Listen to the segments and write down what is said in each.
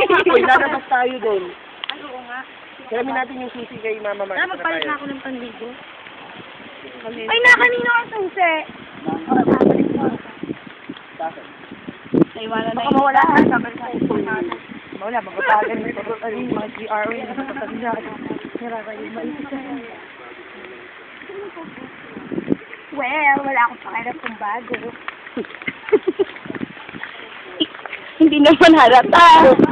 Uy, lalabas tayo doon. Ay, oo nga. Kalamin natin yung susi kay Mama Mark. Magpalit na ako ng panligo. Ay, nakanino ang susi? Ay, wala na. Baka mawala ka. Wala, magpapagan nito. Mga GRO yung nakapagod niya. Well, wala akong pakirap kung bago. Hindi naman halata.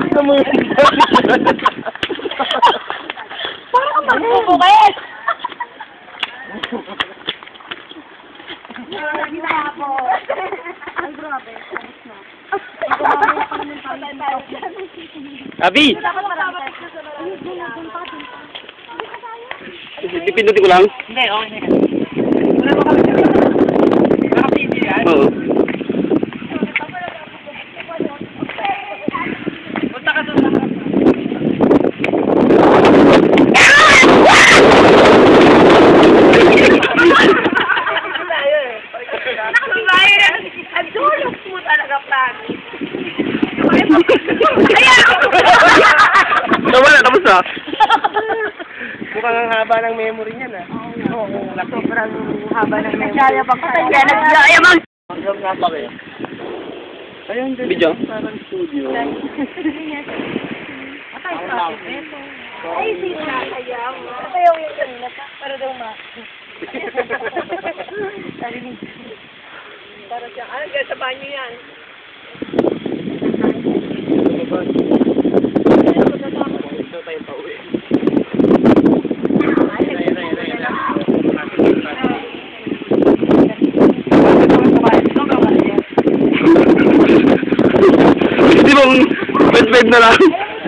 Parang ang magbubukit. Ang grabe. Abi! Dipindutin ko lang. Hindi, okay na yan. Oo. Punta ka doon. Ang dulos mo talaga, Plani. Ayan! Nawala, tapos na. Mukhang ang haba ng memory niyan, ah. Oo, sobrang haba ng memory. Nagsayabang nagsayabang! Ayun, video. Parang studio. Ay, sinasayang. Sasayaw yung kanina pa. Para daw ma. Para siya. Ano, sa banyo yan. Ito tayo pa uwi. Hindi mong bed na lang.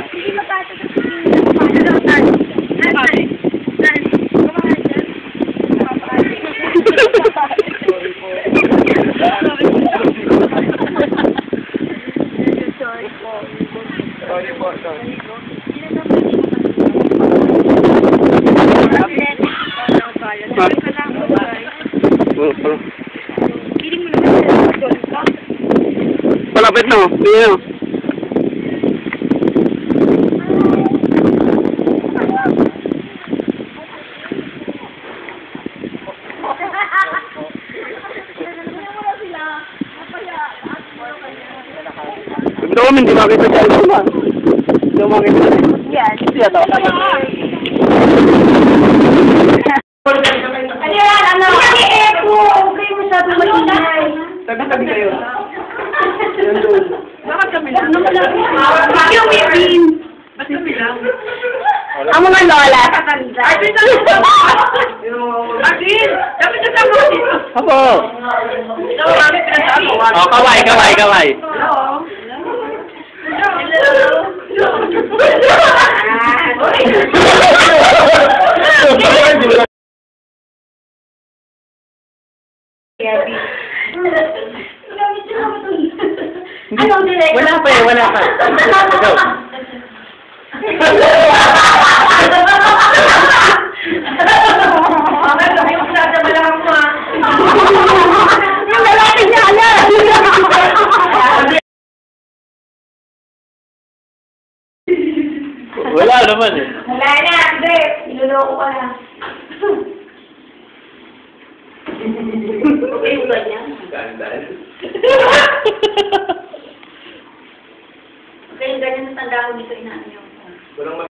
Sorry po, sorry. Palapit na, hindi na. Ito kami, hindi makita siya. Ito makita siya. Yan. Siya to. Ano yan? Ano? Epo! Okay mo sabi mo ingay. Tabi-tabi kayo. Yan doon. Bakit kami lang? Yung Wibin. Ba't kami lang? Ang mga lola. Ay, dito lang. Asin! Dapat na tama dito. Apo. Ito, kami pinasama. Oh, kaway. Hello. Wala pa. Yung lalaki niya, Wala naman eh. Wala na, hindi. Niloloko ka na. Okay, ba niya? Okay, ganyan ang tanda ko dito inaano niyo.